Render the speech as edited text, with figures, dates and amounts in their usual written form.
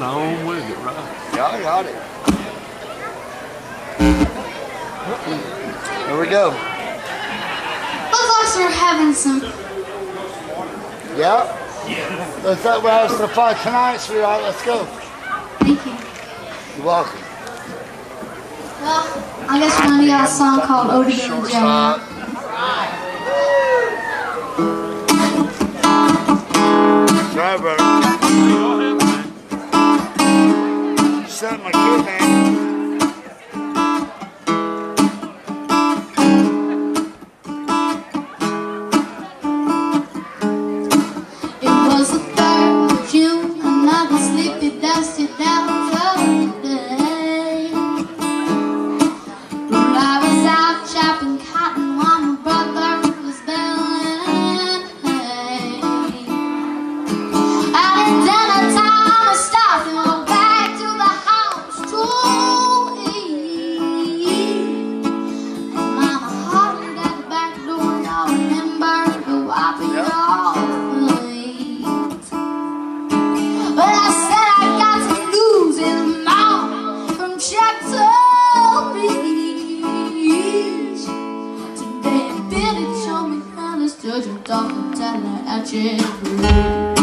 on with it, right? Yeah, I got it. There we go. Looks like we're having some. Yeah. Let's that we're having some fun tonight, sweetheart. Let's go. Thank you. You're welcome. Well, I guess we're gonna get a song called Ode to the Jam. Sorry, brother. Set my kid, man. It was the 3rd of June, another sleepy, dusty downtown day. Well, I was out chopping cotton while my brother was baling hay. At dinner time, I stopped and went back to the house to eat. And Mama hollered at the back door, y'all remember to wipe it all clean. But I said I got some news in the mouth from Jackson Beach. Today Billy showed me how this judge and talking at you.